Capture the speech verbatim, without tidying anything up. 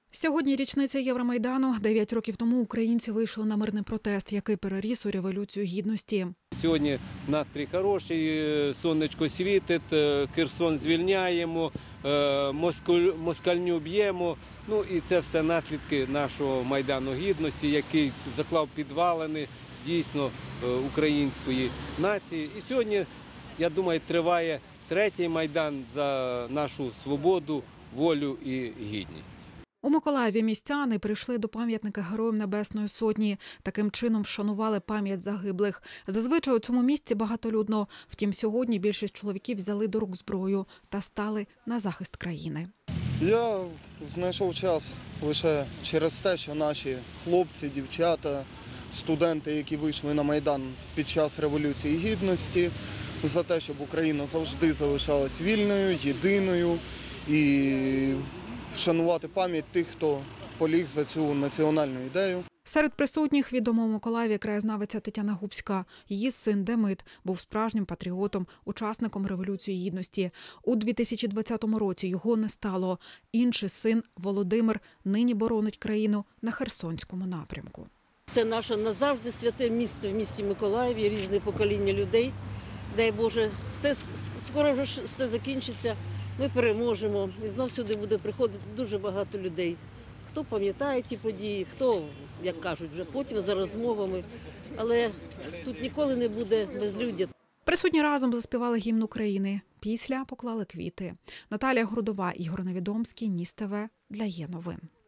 Сьогодні річниця Євромайдану. Дев'ять років тому українці вийшли на мирний протест, який переріс у Революцію Гідності. Сьогодні настрій хороший, сонечко світить, Херсон звільняємо, москальню б'ємо. Ну і це все наслідки нашого Майдану Гідності, який заклав підвалини дійсно української нації. І сьогодні, я думаю, триває третій Майдан за нашу свободу, волю і гідність. У Миколаєві містяни прийшли до пам'ятника Героям Небесної Сотні. Таким чином вшанували пам'ять загиблих. Зазвичай у цьому місці багатолюдно. Втім, сьогодні більшість чоловіків взяли до рук зброю та стали на захист країни. Я знайшов час лише через те, що наші хлопці, дівчата, студенти, які вийшли на Майдан під час Революції Гідності, за те, щоб Україна завжди залишалась вільною, єдиною і вшанувати пам'ять тих, хто поліг за цю національну ідею. Серед присутніх відома у Миколаєві краєзнавиця Тетяна Губська. Її син Демид був справжнім патріотом, учасником Революції Гідності. У дві тисячі двадцятому році його не стало. Інший син Володимир нині боронить країну на Херсонському напрямку. Це наше назавжди святе місце в місті Миколаєві, різне покоління людей. Дай Боже, все, скоро вже все закінчиться, ми переможемо. І знов сюди буде приходити дуже багато людей. Хто пам'ятає ті події, хто, як кажуть, вже потім за розмовами. Але тут ніколи не буде безлюддя. Присутні разом заспівали гімн України. Після поклали квіти. Наталія Грудова, Ігор Невідомський, Ніс ТВ для Є новин.